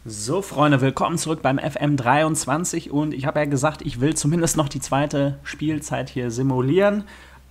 So, Freunde, willkommen zurück beim FM23 und ich habe ja gesagt, ich will zumindest noch die zweite Spielzeit hier simulieren.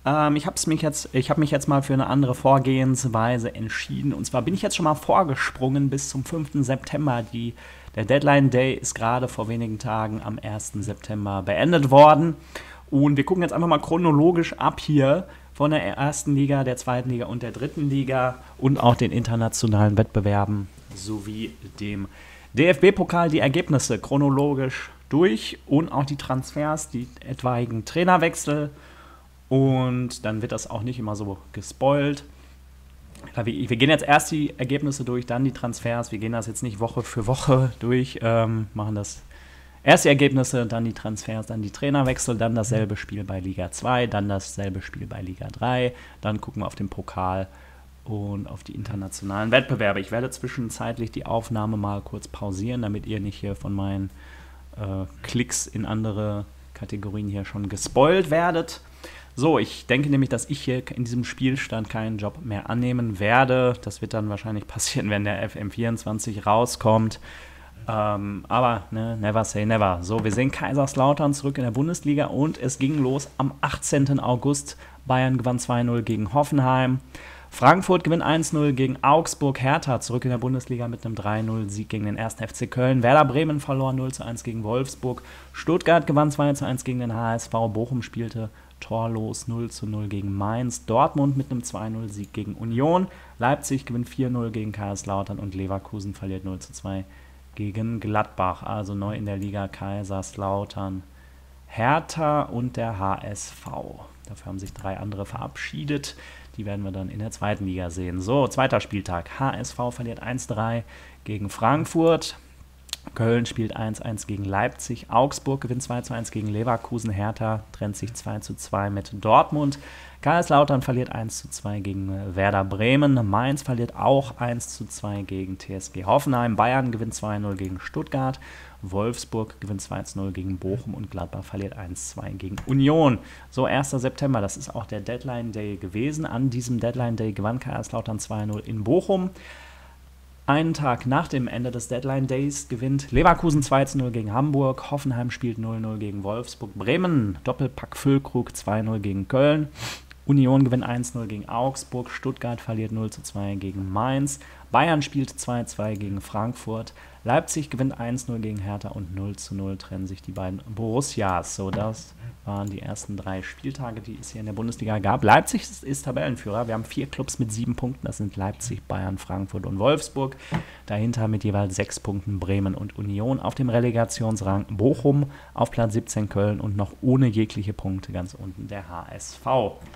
Ich habe mich jetzt mal für eine andere Vorgehensweise entschieden und zwar bin ich jetzt schon mal vorgesprungen bis zum 5. September. Der Deadline Day ist gerade vor wenigen Tagen am 1. September beendet worden und wir gucken jetzt einfach mal chronologisch ab hier von der ersten Liga, der zweiten Liga und der dritten Liga und auch den internationalen Wettbewerben sowie dem DFB-Pokal die Ergebnisse chronologisch durch und auch die Transfers, die etwaigen Trainerwechsel und dann wird das auch nicht immer so gespoilt. Wir gehen jetzt erst die Ergebnisse durch, dann die Transfers. Wir gehen das jetzt nicht Woche für Woche durch, machen das erst die Ergebnisse, dann die Transfers, dann die Trainerwechsel, dann dasselbe Spiel bei Liga 2, dann dasselbe Spiel bei Liga 3, dann gucken wir auf den Pokal und auf die internationalen Wettbewerbe. Ich werde zwischenzeitlich die Aufnahme mal kurz pausieren, damit ihr nicht hier von meinen Klicks in andere Kategorien hier schon gespoilt werdet. So, ich denke nämlich, dass ich hier in diesem Spielstand keinen Job mehr annehmen werde. Das wird dann wahrscheinlich passieren, wenn der FM24 rauskommt. Aber ne, never say never. So, wir sehen Kaiserslautern zurück in der Bundesliga und es ging los am 18. August. Bayern gewann 2-0 gegen Hoffenheim. Frankfurt gewinnt 1-0 gegen Augsburg. Hertha zurück in der Bundesliga mit einem 3-0-Sieg gegen den 1. FC Köln. Werder Bremen verlor 0-1 gegen Wolfsburg. Stuttgart gewann 2-1 gegen den HSV. Bochum spielte torlos 0-0 gegen Mainz. Dortmund mit einem 2-0-Sieg gegen Union. Leipzig gewinnt 4-0 gegen Kaiserslautern und Leverkusen verliert 0-2 gegen Gladbach. Also neu in der Liga Kaiserslautern, Hertha und der HSV. Dafür haben sich 3 andere verabschiedet. Die werden wir dann in der zweiten Liga sehen. So, zweiter Spieltag. HSV verliert 1-3 gegen Frankfurt. Köln spielt 1-1 gegen Leipzig. Augsburg gewinnt 2-1 gegen Leverkusen. Hertha trennt sich 2-2 mit Dortmund. Kaiserslautern verliert 1-2 gegen Werder Bremen. Mainz verliert auch 1-2 gegen TSG Hoffenheim. Bayern gewinnt 2-0 gegen Stuttgart. Wolfsburg gewinnt 2-0 gegen Bochum und Gladbach verliert 1-2 gegen Union. So, 1. September, das ist auch der Deadline Day gewesen. An diesem Deadline Day gewann Kaiserslautern 2-0 in Bochum. Einen Tag nach dem Ende des Deadline Days gewinnt Leverkusen 2-0 gegen Hamburg. Hoffenheim spielt 0-0 gegen Wolfsburg. Bremen, Doppelpack Füllkrug 2-0 gegen Köln. Union gewinnt 1-0 gegen Augsburg. Stuttgart verliert 0-2 gegen Mainz. Bayern spielt 2-2 gegen Frankfurt. Leipzig gewinnt 1-0 gegen Hertha und 0-0 trennen sich die beiden Borussias. So, das waren die ersten 3 Spieltage, die es hier in der Bundesliga gab. Leipzig ist Tabellenführer. Wir haben 4 Clubs mit 7 Punkten. Das sind Leipzig, Bayern, Frankfurt und Wolfsburg. Dahinter mit jeweils 6 Punkten Bremen und Union. Auf dem Relegationsrang Bochum, auf Platz 17 Köln und noch ohne jegliche Punkte ganz unten der HSV.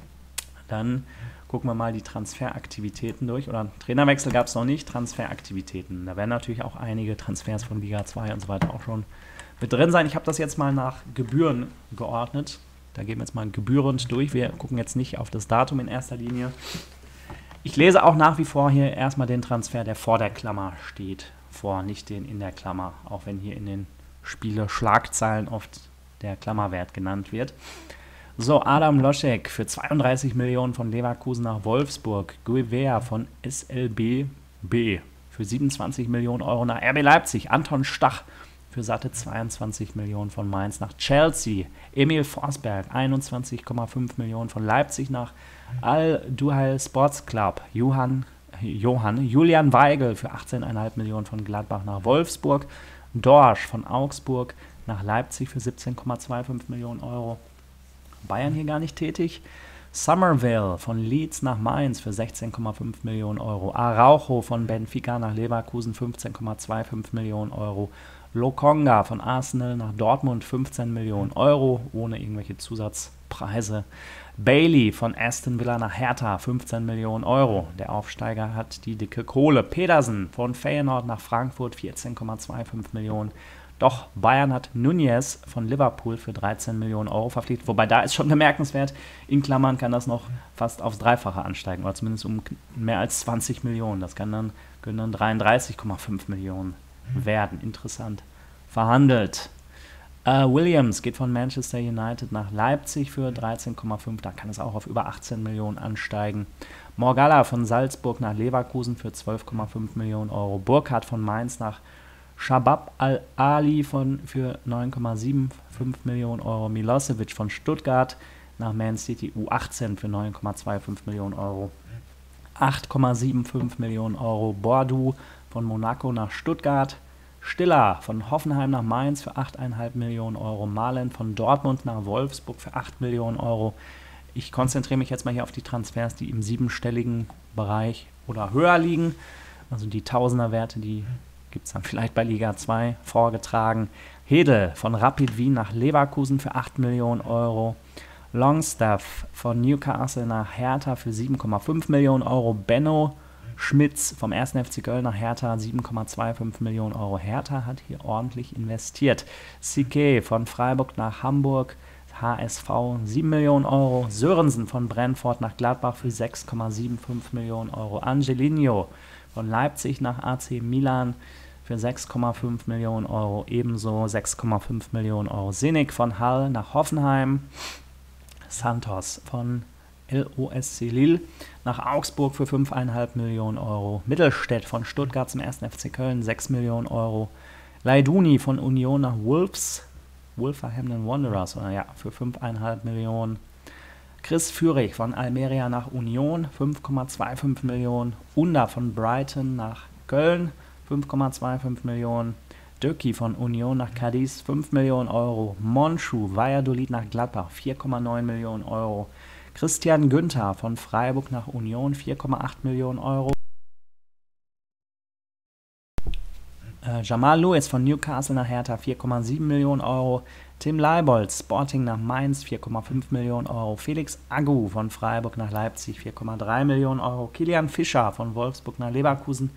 Dann gucken wir mal die Transferaktivitäten durch. Oder Trainerwechsel gab es noch nicht, Transferaktivitäten. Da werden natürlich auch einige Transfers von Liga 2 und so weiter auch schon mit drin sein. Ich habe das jetzt mal nach Gebühren geordnet. Da gehen wir jetzt mal gebührend durch. Wir gucken jetzt nicht auf das Datum in erster Linie. Ich lese auch nach wie vor hier erstmal den Transfer, der vor der Klammer steht, vor, nicht den in der Klammer. Auch wenn hier in den Spiele-Schlagzeilen oft der Klammerwert genannt wird. So, Adam Loschek für 32 Millionen von Leverkusen nach Wolfsburg. Guevara von SLB B für 27 Millionen Euro nach RB Leipzig. Anton Stach für satte 22 Millionen von Mainz nach Chelsea. Emil Forsberg 21,5 Millionen von Leipzig nach Al-Duhail Sports Club. Julian Weigel für 18,5 Millionen von Gladbach nach Wolfsburg. Dorsch von Augsburg nach Leipzig für 17,25 Millionen Euro. Bayern hier gar nicht tätig. Somerville von Leeds nach Mainz für 16,5 Millionen Euro. Araujo von Benfica nach Leverkusen 15,25 Millionen Euro. Lokonga von Arsenal nach Dortmund 15 Millionen Euro, ohne irgendwelche Zusatzpreise. Bailey von Aston Villa nach Hertha 15 Millionen Euro. Der Aufsteiger hat die dicke Kohle. Pedersen von Feyenoord nach Frankfurt 14,25 Millionen. Doch Bayern hat Nunez von Liverpool für 13 Millionen Euro verpflichtet. Wobei da ist schon bemerkenswert, in Klammern kann das noch fast aufs Dreifache ansteigen. Oder zumindest um mehr als 20 Millionen. Das können dann 33,5 Millionen werden. Interessant verhandelt. Williams geht von Manchester United nach Leipzig für 13,5. Da kann es auch auf über 18 Millionen ansteigen. Morgalla von Salzburg nach Leverkusen für 12,5 Millionen Euro. Burkhardt von Mainz nach Shabab Al-Ali für 9,75 Millionen Euro. Milosevic von Stuttgart nach Man City U18 für 9,25 Millionen Euro. 8,75 Millionen Euro. Bordeaux von Monaco nach Stuttgart. Stiller von Hoffenheim nach Mainz für 8,5 Millionen Euro. Malen von Dortmund nach Wolfsburg für 8 Millionen Euro. Ich konzentriere mich jetzt mal hier auf die Transfers, die im siebenstelligen Bereich oder höher liegen. Also die Tausenderwerte, die gibt es dann vielleicht bei Liga 2 vorgetragen. Hedel von Rapid Wien nach Leverkusen für 8 Millionen Euro. Longstaff von Newcastle nach Hertha für 7,5 Millionen Euro. Benno Schmitz vom 1. FC Köln nach Hertha 7,25 Millionen Euro. Hertha hat hier ordentlich investiert. Sique von Freiburg nach Hamburg, HSV 7 Millionen Euro. Sörensen von Brentford nach Gladbach für 6,75 Millionen Euro. Angelino von Leipzig nach AC Milan für 6,5 Millionen Euro. Ebenso 6,5 Millionen Euro. Sinek von Hull nach Hoffenheim. Santos von LOSC Lille nach Augsburg für 5,5 Millionen Euro. Mittelstädt von Stuttgart zum 1. FC Köln 6 Millionen Euro. Leiduni von Union nach Wolverhampton Wanderers für 5,5 Millionen. Chris Führig von Almeria nach Union 5,25 Millionen. Unda von Brighton nach Köln 5,25 Millionen. Döcki von Union nach Cadiz 5 Millionen Euro. Monchu Valladolid nach Gladbach 4,9 Millionen Euro. Christian Günther von Freiburg nach Union 4,8 Millionen Euro. Jamal Lewis von Newcastle nach Hertha 4,7 Millionen Euro. Tim Leibold Sporting nach Mainz 4,5 Millionen Euro. Felix Agu von Freiburg nach Leipzig 4,3 Millionen Euro. Kilian Fischer von Wolfsburg nach Leverkusen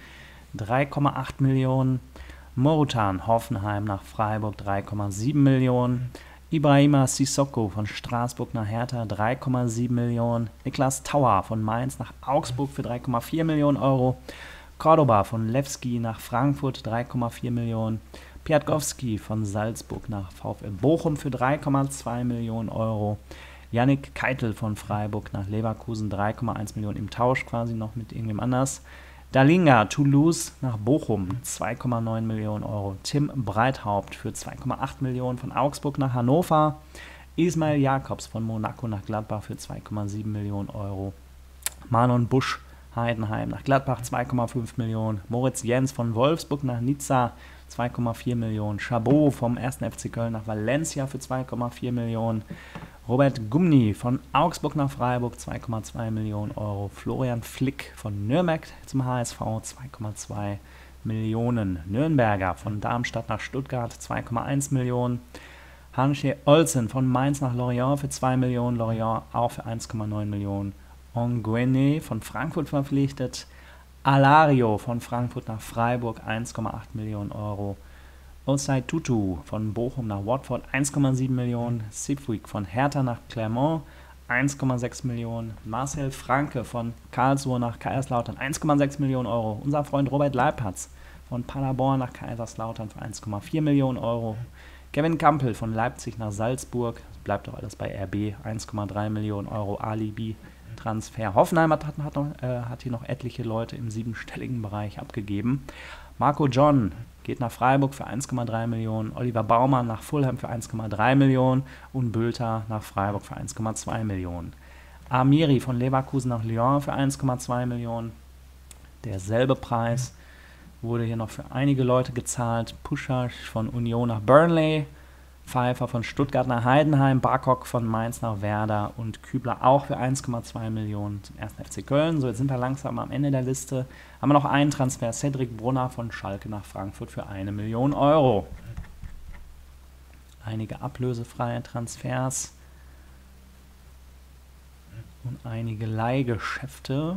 3,8 Millionen. Morutan Hoffenheim nach Freiburg 3,7 Millionen. Ibrahima Sissoko von Straßburg nach Hertha 3,7 Millionen. Niklas Tauer von Mainz nach Augsburg für 3,4 Millionen Euro. Cordoba von Lewski nach Frankfurt 3,4 Millionen. Piatkowski von Salzburg nach VfL Bochum für 3,2 Millionen Euro. Yannick Keitel von Freiburg nach Leverkusen 3,1 Millionen im Tausch quasi noch mit irgendwem anders. Dalinga Toulouse nach Bochum 2,9 Millionen Euro. Tim Breithaupt für 2,8 Millionen von Augsburg nach Hannover. Ismail Jakobs von Monaco nach Gladbach für 2,7 Millionen Euro. Manon Busch Heidenheim nach Gladbach 2,5 Millionen. Moritz Jens von Wolfsburg nach Nizza 2,4 Millionen. Chabot vom 1. FC Köln nach Valencia für 2,4 Millionen. Robert Gumni von Augsburg nach Freiburg 2,2 Millionen Euro. Florian Flick von Nürnberg zum HSV 2,2 Millionen. Nürnberger von Darmstadt nach Stuttgart 2,1 Millionen. Hansche Olsen von Mainz nach Lorient für 2 Millionen. Lorient auch für 1,9 Millionen. Onguene von Frankfurt verpflichtet. Alario von Frankfurt nach Freiburg 1,8 Millionen Euro. Osei Tutu von Bochum nach Watford 1,7 Millionen. Sipwik von Hertha nach Clermont 1,6 Millionen. Marcel Franke von Karlsruhe nach Kaiserslautern 1,6 Millionen Euro. Unser Freund Robert Leipatz von Paderborn nach Kaiserslautern für 1,4 Millionen Euro. Kevin Campbell von Leipzig nach Salzburg, bleibt doch alles bei RB, 1,3 Millionen Euro Alibi-Transfer. Hoffenheim hat hier noch etliche Leute im siebenstelligen Bereich abgegeben. Marco John geht nach Freiburg für 1,3 Millionen, Oliver Baumann nach Fulham für 1,3 Millionen und Bülter nach Freiburg für 1,2 Millionen. Amiri von Leverkusen nach Lyon für 1,2 Millionen. Derselbe Preis wurde hier noch für einige Leute gezahlt. Puschach von Union nach Burnley, Pfeiffer von Stuttgart nach Heidenheim, Barkok von Mainz nach Werder und Kübler auch für 1,2 Millionen zum 1. FC Köln. So, jetzt sind wir langsam am Ende der Liste. Haben wir noch einen Transfer, Cedric Brunner von Schalke nach Frankfurt für 1 Million Euro. Einige ablösefreie Transfers und einige Leihgeschäfte.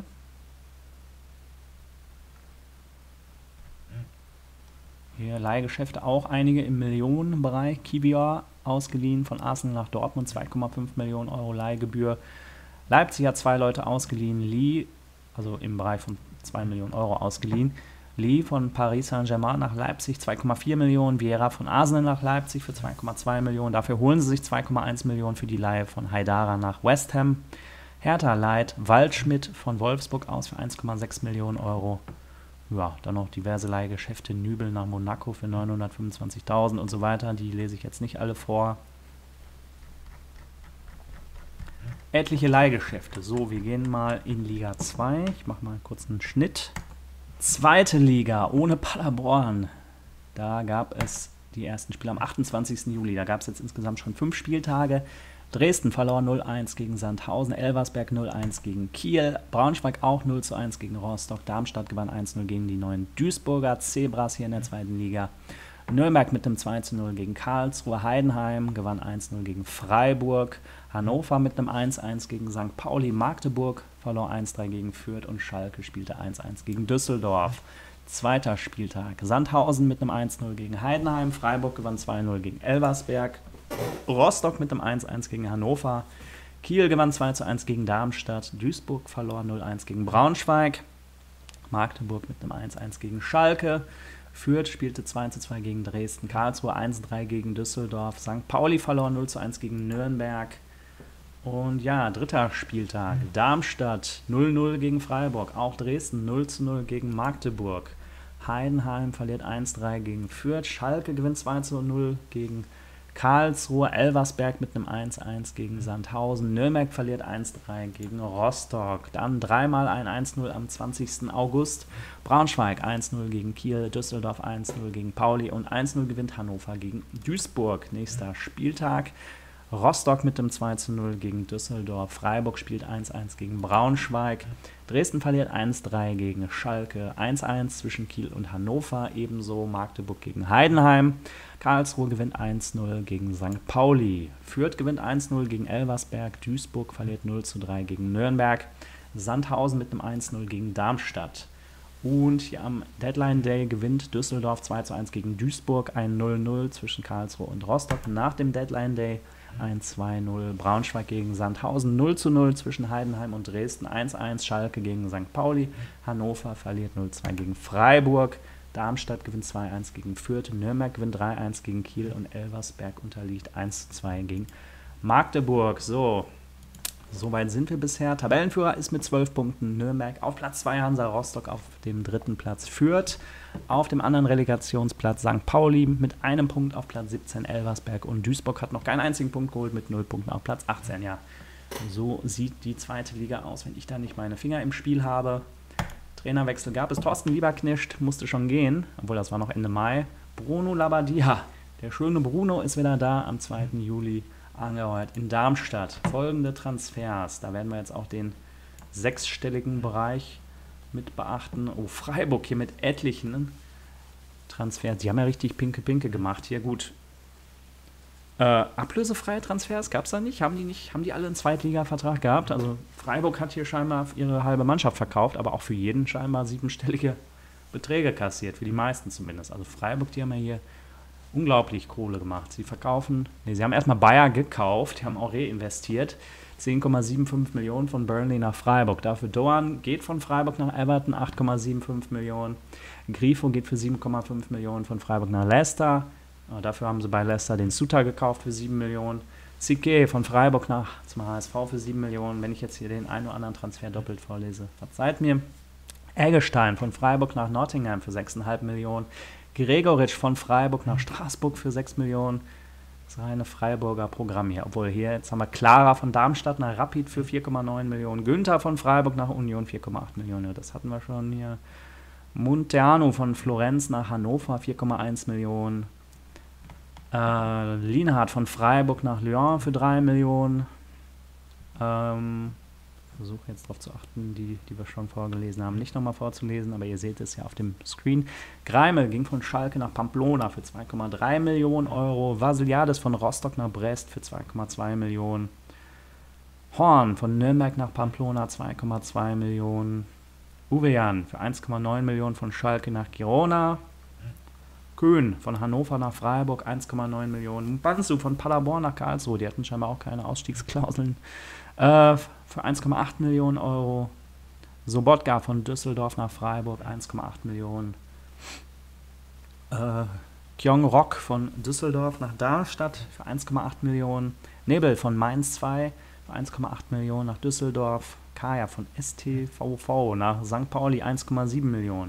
Hier Leihgeschäfte auch einige im Millionenbereich. Kiwior ausgeliehen von Arsenal nach Dortmund, 2,5 Millionen Euro Leihgebühr. Leipzig hat 2 Leute ausgeliehen. Lee, also im Bereich von 2 Millionen Euro ausgeliehen. Lee von Paris Saint-Germain nach Leipzig, 2,4 Millionen. Vieira von Arsenal nach Leipzig für 2,2 Millionen. Dafür holen sie sich 2,1 Millionen für die Leihe von Haidara nach West Ham. Hertha leiht Waldschmidt von Wolfsburg aus für 1,6 Millionen Euro. Ja, dann noch diverse Leihgeschäfte, Nübel nach Monaco für 925.000 und so weiter. Die lese ich jetzt nicht alle vor. Etliche Leihgeschäfte. So, wir gehen mal in Liga 2. Ich mache mal kurz einen Schnitt. Zweite Liga ohne Paderborn. Da gab es die ersten Spiele am 28. Juli. Da gab es jetzt insgesamt schon 5 Spieltage. Dresden verlor 0-1 gegen Sandhausen, Elversberg 0-1 gegen Kiel, Braunschweig auch 0-1 gegen Rostock, Darmstadt gewann 1-0 gegen die neuen Duisburger Zebras hier in der zweiten Liga. Nürnberg mit einem 2-0 gegen Karlsruhe, Heidenheim gewann 1-0 gegen Freiburg, Hannover mit einem 1-1 gegen St. Pauli, Magdeburg verlor 1-3 gegen Fürth und Schalke spielte 1-1 gegen Düsseldorf. Zweiter Spieltag, Sandhausen mit einem 1-0 gegen Heidenheim, Freiburg gewann 2-0 gegen Elversberg, Rostock mit einem 1-1 gegen Hannover, Kiel gewann 2-1 gegen Darmstadt, Duisburg verlor 0-1 gegen Braunschweig, Magdeburg mit einem 1-1 gegen Schalke, Fürth spielte 2-2 gegen Dresden, Karlsruhe 1-3 gegen Düsseldorf, St. Pauli verlor 0-1 gegen Nürnberg. Und ja, dritter Spieltag, Darmstadt 0-0 gegen Freiburg, auch Dresden 0-0 gegen Magdeburg, Heidenheim verliert 1-3 gegen Fürth, Schalke gewinnt 2-0 gegen Karlsruhe, Elversberg mit einem 1-1 gegen Sandhausen, Nürnberg verliert 1-3 gegen Rostock, dann dreimal ein 1-0 am 20. August, Braunschweig 1-0 gegen Kiel, Düsseldorf 1-0 gegen Pauli und 1-0 gewinnt Hannover gegen Duisburg. Nächster Spieltag, Rostock mit dem 2-0 gegen Düsseldorf, Freiburg spielt 1-1 gegen Braunschweig, Dresden verliert 1-3 gegen Schalke, 1-1 zwischen Kiel und Hannover, ebenso Magdeburg gegen Heidenheim, Karlsruhe gewinnt 1-0 gegen St. Pauli, Fürth gewinnt 1-0 gegen Elversberg, Duisburg verliert 0-3 gegen Nürnberg, Sandhausen mit einem 1-0 gegen Darmstadt. Und hier am Deadline Day gewinnt Düsseldorf 2-1 gegen Duisburg, ein 0-0 zwischen Karlsruhe und Rostock. Nach dem Deadline Day ein 2-0 Braunschweig gegen Sandhausen, 0-0 zwischen Heidenheim und Dresden, 1-1 Schalke gegen St. Pauli, Hannover verliert 0-2 gegen Freiburg, Darmstadt gewinnt 2-1 gegen Fürth, Nürnberg gewinnt 3-1 gegen Kiel und Elversberg unterliegt 1-2 gegen Magdeburg. So weit sind wir bisher. Tabellenführer ist mit 12 Punkten Nürnberg, auf Platz 2 Hansa Rostock, auf dem dritten Platz Fürth, auf dem anderen Relegationsplatz St. Pauli mit einem Punkt auf Platz 17 Elversberg und Duisburg hat noch keinen einzigen Punkt geholt mit 0 Punkten auf Platz 18. Ja, so sieht die zweite Liga aus, wenn ich da nicht meine Finger im Spiel habe. Trainerwechsel gab es. Thorsten Lieberknecht musste schon gehen, obwohl das war noch Ende Mai. Bruno Labbadia, der schöne Bruno, ist wieder da am 2. Juli angeheuert in Darmstadt. Folgende Transfers, da werden wir jetzt auch den sechsstelligen Bereich mit beachten. Oh, Freiburg hier mit etlichen Transfers. Die haben ja richtig pinke gemacht. Hier gut. Ablösefreie Transfers gab es da nicht? Haben die alle einen Zweitliga-Vertrag gehabt? Also Freiburg hat hier scheinbar ihre halbe Mannschaft verkauft, aber auch für jeden scheinbar siebenstellige Beträge kassiert, für die meisten zumindest. Also Freiburg, die haben ja hier unglaublich Kohle gemacht. Sie haben erstmal Bayer gekauft, die haben auch reinvestiert. 10,75 Millionen von Burnley nach Freiburg. Dafür Doan geht von Freiburg nach Everton, 8,75 Millionen. Grifo geht für 7,5 Millionen von Freiburg nach Leicester. Dafür haben sie bei Leicester den Suter gekauft für 7 Millionen. Sique von Freiburg zum HSV für 7 Millionen. Wenn ich jetzt hier den einen oder anderen Transfer doppelt vorlese, verzeiht mir. Eggestein von Freiburg nach Nottingham für 6,5 Millionen. Gregoritsch von Freiburg nach Straßburg für 6 Millionen. Das reine Freiburger Programm hier. Obwohl hier, jetzt haben wir Clara von Darmstadt nach Rapid für 4,9 Millionen. Günther von Freiburg nach Union 4,8 Millionen. Das hatten wir schon hier. Munteanu von Florenz nach Hannover 4,1 Millionen. Lienhardt von Freiburg nach Lyon für 3 Millionen. Versuche jetzt darauf zu achten, die wir schon vorgelesen haben, nicht nochmal vorzulesen, aber ihr seht es ja auf dem Screen. Greimel ging von Schalke nach Pamplona für 2,3 Millionen Euro. Vasiliades von Rostock nach Brest für 2,2 Millionen. Horn von Nürnberg nach Pamplona 2,2 Millionen. Uwejan für 1,9 Millionen von Schalke nach Girona. Köhn von Hannover nach Freiburg 1,9 Millionen. Bansu von Paderborn nach Karlsruhe, die hatten scheinbar auch keine Ausstiegsklauseln. Für 1,8 Millionen Euro. Sobotka von Düsseldorf nach Freiburg 1,8 Millionen. Kyong Rock von Düsseldorf nach Darmstadt für 1,8 Millionen. Nebel von Mainz 2 für 1,8 Millionen nach Düsseldorf. Kaya von STVV nach St. Pauli 1,7 Millionen.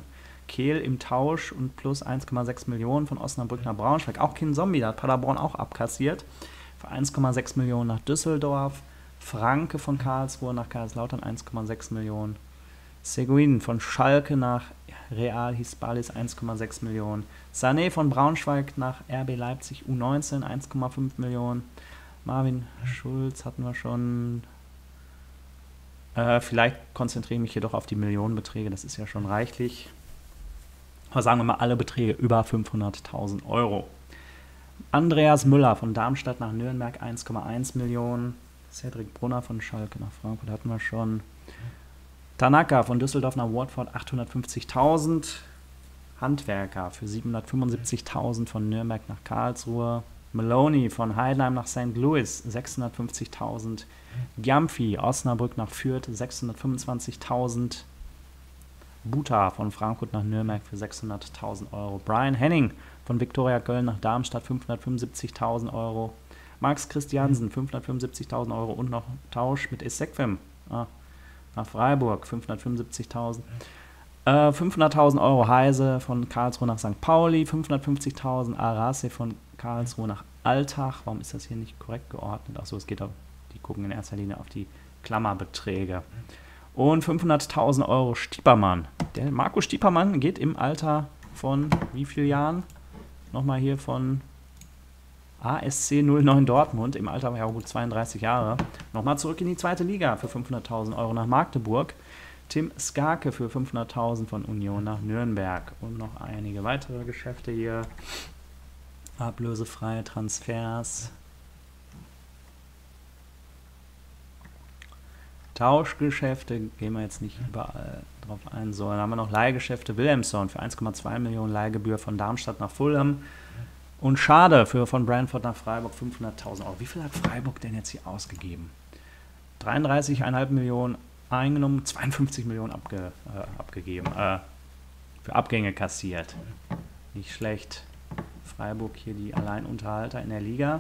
Kehl im Tausch und plus 1,6 Millionen von Osnabrück nach Braunschweig. Auch kein Zombie, da hat Paderborn auch abkassiert. Für 1,6 Millionen nach Düsseldorf. Franke von Karlsruhe nach Kaiserslautern 1,6 Millionen. Seguin von Schalke nach Real Hispalis 1,6 Millionen. Sané von Braunschweig nach RB Leipzig U19 1,5 Millionen. Marvin Schulz hatten wir schon. Vielleicht konzentriere ich mich jedoch auf die Millionenbeträge, das ist ja schon reichlich. Aber sagen wir mal alle Beträge über 500.000 Euro. Andreas Müller von Darmstadt nach Nürnberg 1,1 Millionen. Cedric Brunner von Schalke nach Frankfurt hatten wir schon. Tanaka von Düsseldorf nach Watford 850.000. Handwerker für 775.000 von Nürnberg nach Karlsruhe. Maloney von Heidenheim nach St. Louis 650.000. Gyamfi Osnabrück nach Fürth 625.000. Buta von Frankfurt nach Nürnberg für 600.000 Euro. Brian Henning von Viktoria Köln nach Darmstadt 575.000 Euro. Max Christiansen 575.000 Euro und noch Tausch mit Esekfem nach Freiburg 575.000. 500.000 Euro Heise von Karlsruhe nach St. Pauli, 550.000 Arase von Karlsruhe nach Altach. Warum ist das hier nicht korrekt geordnet? Achso, es geht auf, die gucken in erster Linie auf die Klammerbeträge. Und 500.000 Euro Stiepermann. Der Marco Stiepermann geht im Alter von wie vielen Jahren? Nochmal hier von ASC 09 Dortmund, im Alter war ja gut 32 Jahre. Nochmal zurück in die zweite Liga für 500.000 Euro nach Magdeburg. Tim Skarke für 500.000 von Union nach Nürnberg. Und noch einige weitere Geschäfte hier. Ablösefreie Transfers. Tauschgeschäfte, gehen wir jetzt nicht überall drauf ein. So, dann haben wir noch Leihgeschäfte. Williamson für 1,2 Millionen Leihgebühr von Darmstadt nach Fulham. Und Schade von Brentford nach Freiburg 500.000 Euro. Wie viel hat Freiburg denn jetzt hier ausgegeben? 33,5 Millionen eingenommen, 52 Millionen abgegeben. Für Abgänge kassiert. Nicht schlecht. Freiburg hier die Alleinunterhalter in der Liga.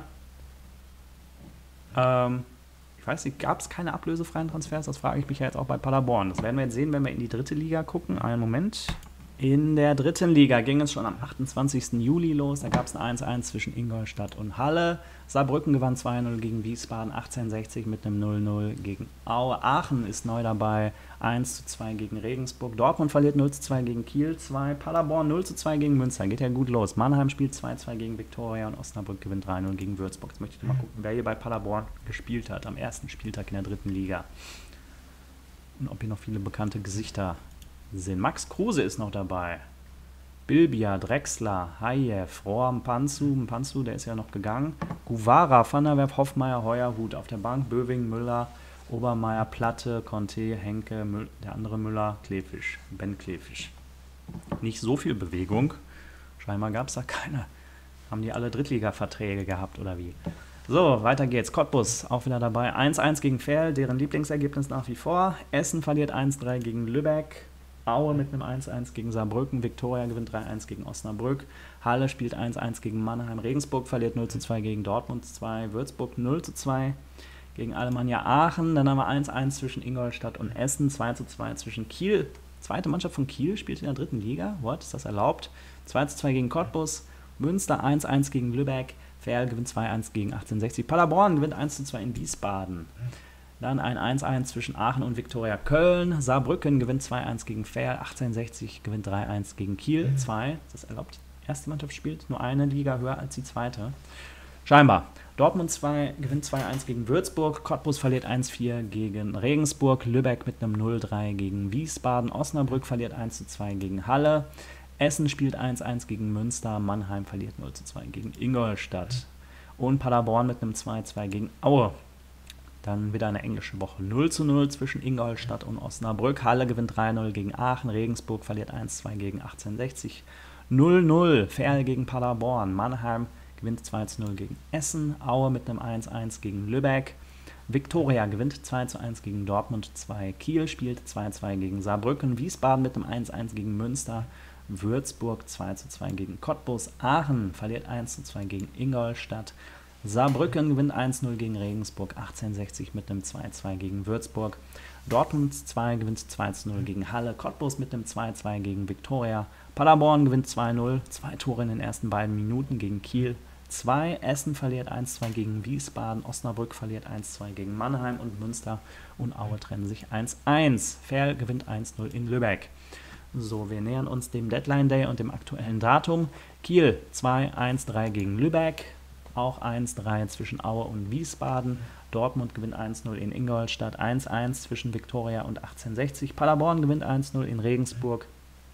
Ich weiß nicht, gab es keine ablösefreien Transfers? Das frage ich mich ja jetzt auch bei Paderborn. Das werden wir jetzt sehen, wenn wir in die dritte Liga gucken. Einen Moment. In der dritten Liga ging es schon am 28. Juli los. Da gab es ein 1:1 zwischen Ingolstadt und Halle. Saarbrücken gewann 2:0 gegen Wiesbaden, 1860 mit einem 0:0 gegen Aue. Aachen ist neu dabei, 1:2 gegen Regensburg. Dortmund verliert 0:2 gegen Kiel 2. Paderborn 0:2 gegen Münster. Geht ja gut los. Mannheim spielt 2:2 gegen Viktoria und Osnabrück gewinnt 3:0 gegen Würzburg. Jetzt möchte ich mal gucken, wer hier bei Paderborn gespielt hat am ersten Spieltag in der dritten Liga. Und ob hier noch viele bekannte Gesichter sind. Max Kruse ist noch dabei. Bilbia, Drexler, Hayev, Rohr, Mpanzu, der ist ja noch gegangen. Guvara, Van der Werf, Hoffmeier, Heuerhut auf der Bank. Böwing, Müller, Obermeier, Platte, Conte, Henke, der andere Müller, Klefisch, Ben Klefisch. Nicht so viel Bewegung. Scheinbar gab es da keine. Haben die alle Drittliga-Verträge gehabt oder wie? So, weiter geht's. Cottbus auch wieder dabei. 1:1 gegen Verl, deren Lieblingsergebnis nach wie vor. Essen verliert 1:3 gegen Lübeck. Aue mit einem 1:1 gegen Saarbrücken. Viktoria gewinnt 3:1 gegen Osnabrück. Halle spielt 1:1 gegen Mannheim. Regensburg verliert 0:2 gegen Dortmund 2. Würzburg 0:2 gegen Alemannia Aachen. Dann haben wir 1:1 zwischen Ingolstadt und Essen. 2:2 zwischen Kiel. Zweite Mannschaft von Kiel spielt in der dritten Liga. What? Ist das erlaubt? 2:2 gegen Cottbus. Münster 1:1 gegen Lübeck. Verl gewinnt 2:1 gegen 1860. Paderborn gewinnt 1:2 in Wiesbaden. Dann ein 1:1 zwischen Aachen und Viktoria Köln. Saarbrücken gewinnt 2:1 gegen Verl. 1860 gewinnt 3:1 gegen Kiel. 2. Ist das erlaubt? Die erste Mannschaft spielt nur eine Liga höher als die zweite. Scheinbar. Dortmund 2 gewinnt 2:1 gegen Würzburg. Cottbus verliert 1:4 gegen Regensburg. Lübeck mit einem 0:3 gegen Wiesbaden. Osnabrück verliert 1:2 gegen Halle. Essen spielt 1:1 gegen Münster. Mannheim verliert 0:2 gegen Ingolstadt. Und Paderborn mit einem 2:2 gegen Aue. Dann wieder eine englische Woche. 0:0 zwischen Ingolstadt und Osnabrück. Halle gewinnt 3:0 gegen Aachen. Regensburg verliert 1:2 gegen 1860. 0:0 Verl gegen Paderborn. Mannheim gewinnt 2:0 gegen Essen. Aue mit einem 1:1 gegen Lübeck. Viktoria gewinnt 2:1 gegen Dortmund 2. Kiel spielt 2:2 gegen Saarbrücken. Wiesbaden mit einem 1:1 gegen Münster. Würzburg 2:2 gegen Cottbus. Aachen verliert 1:2 gegen Ingolstadt. Saarbrücken gewinnt 1-0 gegen Regensburg, 1860 mit einem 2-2 gegen Würzburg. Dortmund 2 gewinnt 2-0 gegen Halle, Cottbus mit einem 2-2 gegen Viktoria. Paderborn gewinnt 2-0, 2 Tore in den ersten beiden Minuten gegen Kiel. 2, Essen verliert 1-2 gegen Wiesbaden, Osnabrück verliert 1-2 gegen Mannheim und Münster und Aue trennen sich 1-1. Ferl gewinnt 1-0 in Lübeck. So, wir nähern uns dem Deadline Day und dem aktuellen Datum. Kiel 2-1-3 gegen Lübeck, auch 1-3 zwischen Aue und Wiesbaden. Dortmund gewinnt 1-0 in Ingolstadt, 1-1 zwischen Viktoria und 1860. Paderborn gewinnt 1-0 in Regensburg.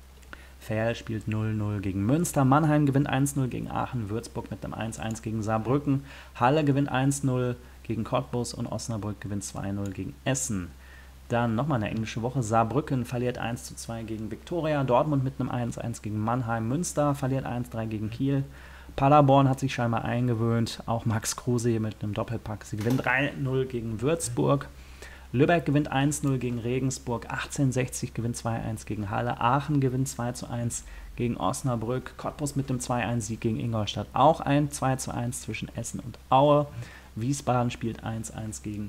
Ferl spielt 0-0 gegen Münster. Mannheim gewinnt 1-0 gegen Aachen. Würzburg mit einem 1-1 gegen Saarbrücken. Halle gewinnt 1-0 gegen Cottbus und Osnabrück gewinnt 2-0 gegen Essen. Dann nochmal eine englische Woche. Saarbrücken verliert 1-2 gegen Viktoria. Dortmund mit einem 1-1 gegen Mannheim. Münster verliert 1-3 gegen Kiel. Paderborn hat sich scheinbar eingewöhnt. Auch Max Kruse mit einem Doppelpack. Sie gewinnt 3-0 gegen Würzburg. Lübeck gewinnt 1-0 gegen Regensburg, 1860 gewinnt 2-1 gegen Halle, Aachen gewinnt 2-1 gegen Osnabrück, Cottbus mit dem 2-1-Sieg gegen Ingolstadt, auch ein 2-1 zwischen Essen und Aue, Wiesbaden spielt 1-1 gegen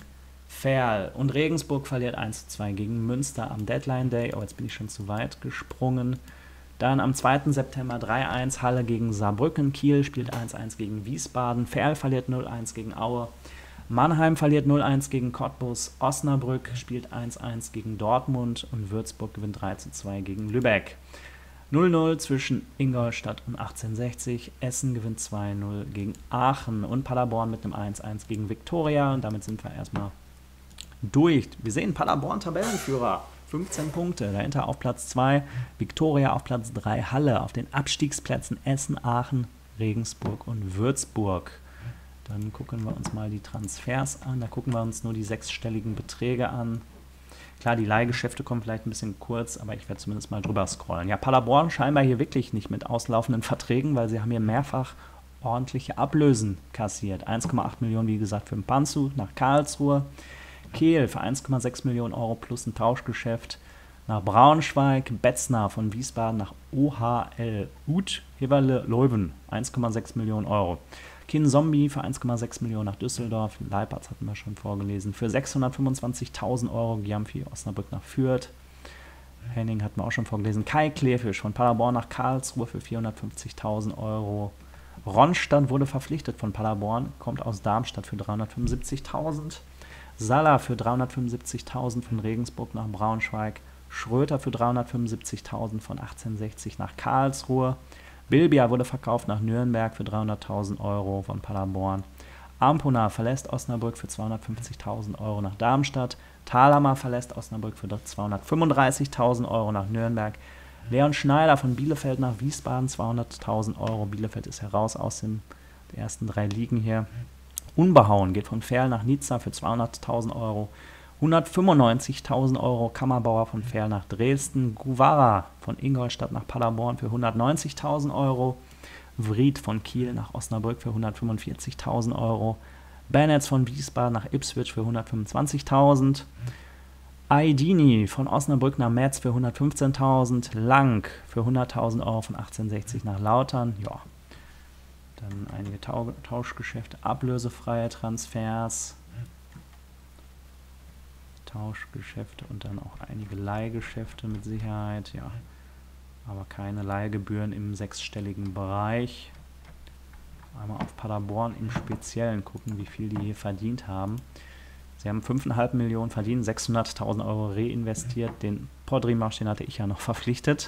Ferl und Regensburg verliert 1-2 gegen Münster am Deadline Day. Oh, jetzt bin ich schon zu weit gesprungen. Dann am 2. September 3-1 Halle gegen Saarbrücken, Kiel spielt 1-1 gegen Wiesbaden, Ferl verliert 0-1 gegen Aue, Mannheim verliert 0-1 gegen Cottbus, Osnabrück spielt 1-1 gegen Dortmund und Würzburg gewinnt 3-2 gegen Lübeck. 0-0 zwischen Ingolstadt und 1860, Essen gewinnt 2-0 gegen Aachen und Paderborn mit einem 1-1 gegen Viktoria. Und damit sind wir erstmal durch. Wir sehen Paderborn Tabellenführer, 15 Punkte, dahinter auf Platz 2, Viktoria auf Platz 3, Halle auf den Abstiegsplätzen Essen, Aachen, Regensburg und Würzburg. Dann gucken wir uns mal die Transfers an. Da gucken wir uns nur die 6-stelligen Beträge an. Klar, die Leihgeschäfte kommen vielleicht ein bisschen kurz, aber ich werde zumindest mal drüber scrollen. Ja, Paderborn scheinbar hier wirklich nicht mit auslaufenden Verträgen, weil sie haben hier mehrfach ordentliche Ablösen kassiert. 1,8 Millionen, wie gesagt, für den Panzu nach Karlsruhe. Kehl für 1,6 Millionen Euro plus ein Tauschgeschäft nach Braunschweig. Betzner von Wiesbaden nach OHL Ut Heverle Leuven, 1,6 Millionen Euro. Kin Zombie für 1,6 Millionen nach Düsseldorf. Leipertz hatten wir schon vorgelesen. Für 625.000 Euro Giamfi Osnabrück nach Fürth. Henning hatten wir auch schon vorgelesen. Kai Kleefisch von Paderborn nach Karlsruhe für 450.000 Euro. Ronstadt wurde verpflichtet von Paderborn, kommt aus Darmstadt für 375.000. Salah für 375.000 von Regensburg nach Braunschweig. Schröter für 375.000 von 1860 nach Karlsruhe. Bilbia wurde verkauft nach Nürnberg für 300.000 Euro von Paderborn. Ampona verlässt Osnabrück für 250.000 Euro nach Darmstadt. Thalhammer verlässt Osnabrück für 235.000 Euro nach Nürnberg. Leon Schneider von Bielefeld nach Wiesbaden, 200.000 Euro. Bielefeld ist heraus aus den ersten 3 Ligen hier. Unbehauen geht von Ferl nach Nizza für 200.000 Euro. 195.000 Euro Kammerbauer von Ferl nach Dresden. Guevara von Ingolstadt nach Paderborn für 190.000 Euro. Vried von Kiel nach Osnabrück für 145.000 Euro. Bennetz von Wiesbaden nach Ipswich für 125.000. Aidini von Osnabrück nach Metz für 115.000. Lang für 100.000 Euro von 1860 nach Lautern. Ja. Dann einige Tauschgeschäfte, ablösefreie Transfers. Tauschgeschäfte und dann auch einige Leihgeschäfte mit Sicherheit, ja. Aber keine Leihgebühren im 6-stelligen Bereich. Einmal auf Paderborn im Speziellen gucken, wie viel die hier verdient haben. Sie haben 5,5 Millionen verdient, 600.000 Euro reinvestiert. Den Podrimasch, den hatte ich ja noch verpflichtet.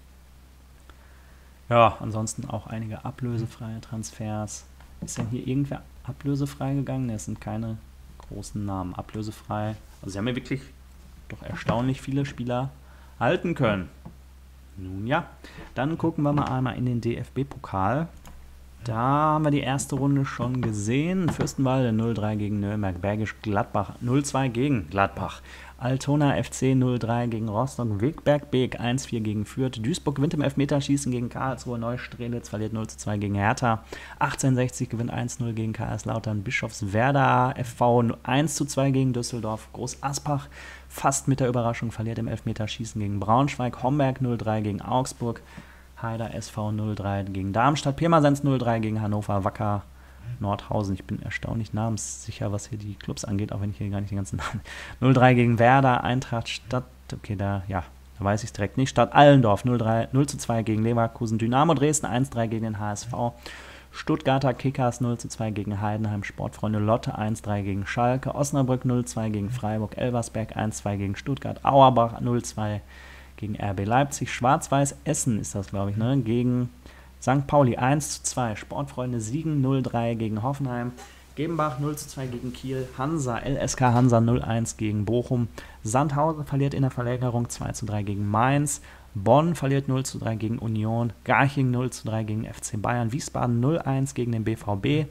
Ja, ansonsten auch einige ablösefreie Transfers. Ist denn hier irgendwer ablösefrei gegangen? Das sind keine großen Namen. Ablösefrei. Also sie haben ja wirklich doch erstaunlich viele Spieler halten können. Nun ja, dann gucken wir mal einmal in den DFB-Pokal. Da haben wir die erste Runde schon gesehen. Fürstenwalde 0-3 gegen Nürnberg, Bergisch Gladbach 0-2 gegen Gladbach. Altona FC 0-3 gegen Rostock, Wegberg Beek 1-4 gegen Fürth, Duisburg gewinnt im Elfmeterschießen gegen Karlsruhe, Neustrelitz verliert 0-2 gegen Hertha, 1860 gewinnt 1-0 gegen Kaiserslautern, Bischofswerda FV 1-2 gegen Düsseldorf, Groß Aspach fast mit der Überraschung verliert im Elfmeterschießen gegen Braunschweig, Homberg 0-3 gegen Augsburg, Haider SV 0-3 gegen Darmstadt, Pirmasens 0-3 gegen Hannover, Wacker Nordhausen. Ich bin erstaunlich namenssicher, was hier die Clubs angeht, auch wenn ich hier gar nicht den ganzen Namen. 0-3 gegen Werder, Eintracht Stadt, okay, da weiß ich es direkt nicht. Stadt Allendorf 0-2 gegen Leverkusen, Dynamo Dresden 1-3 gegen den HSV, Stuttgarter Kickers 0-2 gegen Heidenheim, Sportfreunde Lotte 1-3 gegen Schalke, Osnabrück 0-2 gegen Freiburg, Elversberg 1-2 gegen Stuttgart, Auerbach 0-2 gegen RB Leipzig, Schwarz-Weiß Essen ist das, glaube ich, ne, gegen St. Pauli 1-2, Sportfreunde Siegen 0-3 gegen Hoffenheim, Gebenbach 0-2 gegen Kiel, Hansa, LSK Hansa 0-1 gegen Bochum, Sandhausen verliert in der Verlängerung 2-3 gegen Mainz, Bonn verliert 0-3 gegen Union, Garching 0-3 gegen FC Bayern, Wiesbaden 0-1 gegen den BVB,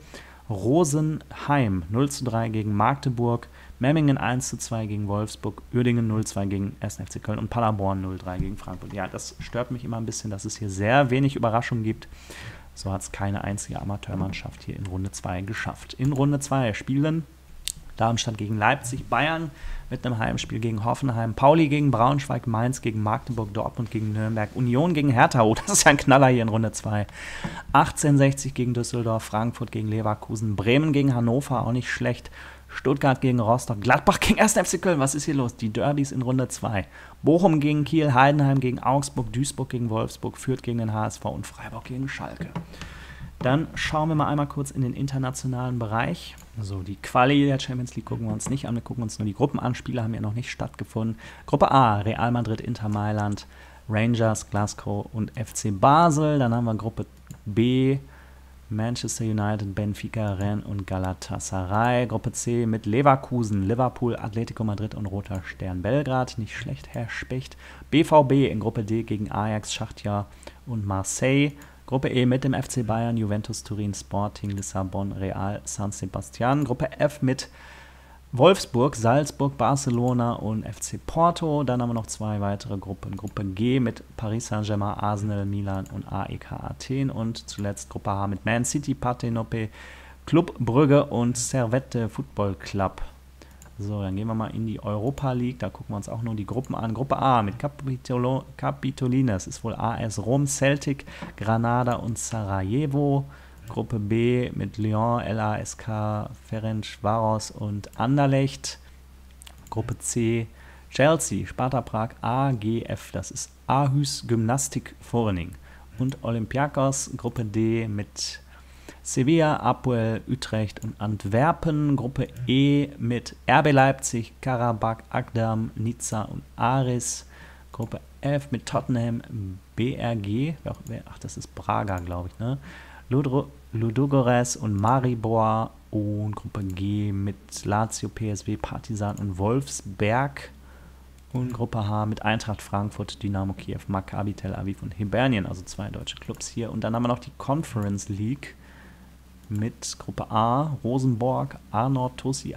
Rosenheim 0-3 gegen Magdeburg, Memmingen 1-2 gegen Wolfsburg, Uerdingen 0-2 gegen 1. FC Köln und Paderborn 0-3 gegen Frankfurt. Ja, das stört mich immer ein bisschen, dass es hier sehr wenig Überraschungen gibt. So hat es keine einzige Amateurmannschaft hier in Runde 2 geschafft. In Runde 2 spielen Darmstadt gegen Leipzig, Bayern mit einem Heimspiel gegen Hoffenheim, Pauli gegen Braunschweig, Mainz gegen Magdeburg, Dortmund gegen Nürnberg, Union gegen Hertha, oh, das ist ja ein Knaller hier in Runde 2. 1860 gegen Düsseldorf, Frankfurt gegen Leverkusen, Bremen gegen Hannover, auch nicht schlecht, Stuttgart gegen Rostock, Gladbach gegen 1. FC Köln, was ist hier los? Die Derbys in Runde 2. Bochum gegen Kiel, Heidenheim gegen Augsburg, Duisburg gegen Wolfsburg, Fürth gegen den HSV und Freiburg gegen Schalke. Dann schauen wir mal einmal kurz in den internationalen Bereich. Also die Quali der Champions League gucken wir uns nicht an, wir gucken uns nur die Gruppen an. Spiele haben ja noch nicht stattgefunden. Gruppe A, Real Madrid, Inter Mailand, Rangers, Glasgow und FC Basel. Dann haben wir Gruppe B, Manchester United, Benfica, Rennes und Galatasaray. Gruppe C mit Leverkusen, Liverpool, Atletico Madrid und Roter Stern Belgrad. Nicht schlecht, Herr Specht. BVB in Gruppe D gegen Ajax, Schachtja und Marseille. Gruppe E mit dem FC Bayern, Juventus Turin, Sporting Lissabon, Real San Sebastian. Gruppe F mit Wolfsburg, Salzburg, Barcelona und FC Porto. Dann haben wir noch zwei weitere Gruppen. Gruppe G mit Paris Saint-Germain, Arsenal, Milan und AEK Athen. Und zuletzt Gruppe H mit Man City, Partenope, Club Brügge und Servette Football Club. So, dann gehen wir mal in die Europa League. Da gucken wir uns auch nur die Gruppen an. Gruppe A mit Capitolina, das ist wohl AS Rom, Celtic, Granada und Sarajevo. Gruppe B mit Lyon, LASK, Ferencvaros und Anderlecht. Gruppe C Chelsea, Sparta Prag, AGF, das ist Aarhus Gymnastik Vorning. Und Olympiakos, Gruppe D mit Sevilla, Apoel, Utrecht und Antwerpen. Gruppe E mit RB Leipzig, Karabakh, Agdam, Nizza und Aris. Gruppe F mit Tottenham, BRG, ach, das ist Braga, glaube ich, ne? Ludogorets und Maribor. Und Gruppe G mit Lazio, PSV, Partizan und Wolfsberg. Und Gruppe H mit Eintracht Frankfurt, Dynamo Kiew, Maccabi Tel Aviv und Hibernian, also zwei deutsche Clubs hier. Und dann haben wir noch die Conference League mit Gruppe A, Rosenborg, Arnor Tossi,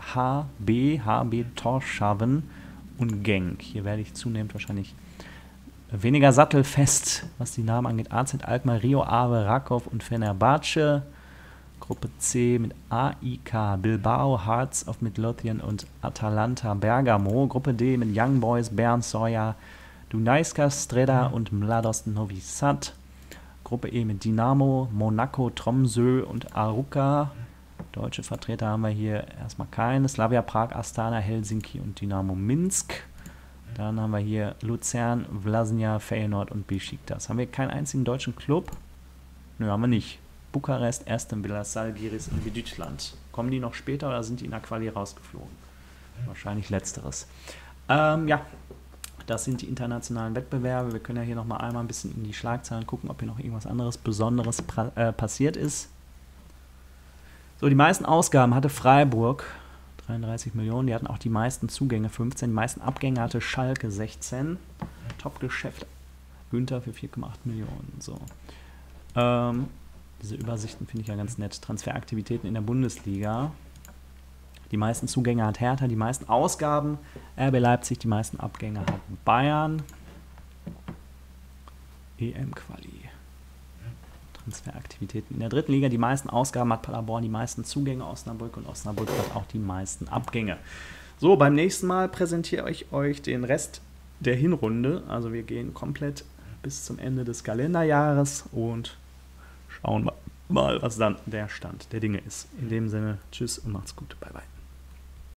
HB Tórshavn und Genk. Hier werde ich zunehmend wahrscheinlich weniger sattelfest, was die Namen angeht. AZ Alkmaar, Rio Ave, Rakov und Fenerbahce. Gruppe C mit AIK Bilbao, Hearts of Midlothian und Atalanta Bergamo. Gruppe D mit Young Boys, Bern, Soja, Dunajska Streda und Mladost Novi Sad. Gruppe E mit Dynamo, Monaco, Tromsø und Aruka. Deutsche Vertreter haben wir hier erstmal keine. Slavia Prag, Astana, Helsinki und Dynamo Minsk. Dann haben wir hier Luzern, Vlasnia, Feyenoord und Besiktas. Haben wir keinen einzigen deutschen Club? Nö, haben wir nicht. Bukarest, Aston Villa, Žalgiris und Midtjylland. Kommen die noch später oder sind die in der Quali rausgeflogen? Wahrscheinlich letzteres. Ja, das sind die internationalen Wettbewerbe. Wir können ja hier nochmal einmal ein bisschen in die Schlagzeilen gucken, ob hier noch irgendwas anderes Besonderes passiert ist. So, die meisten Ausgaben hatte Freiburg, 33 Millionen. Die hatten auch die meisten Zugänge, 15. Die meisten Abgänge hatte Schalke, 16. Top-Geschäft Günther für 4,8 Millionen. So. Diese Übersichten finde ich ja ganz nett. Transferaktivitäten in der Bundesliga. Die meisten Zugänge hat Hertha, die meisten Ausgaben RB Leipzig, die meisten Abgänge hat Bayern. EM-Quali. Transferaktivitäten in der dritten Liga. Die meisten Ausgaben hat Paderborn, die meisten Zugänge Osnabrück und Osnabrück hat auch die meisten Abgänge. So, beim nächsten Mal präsentiere ich euch den Rest der Hinrunde. Also wir gehen komplett bis zum Ende des Kalenderjahres und schauen mal, was dann der Stand der Dinge ist. In dem Sinne, tschüss und macht's gut. Bye, bye.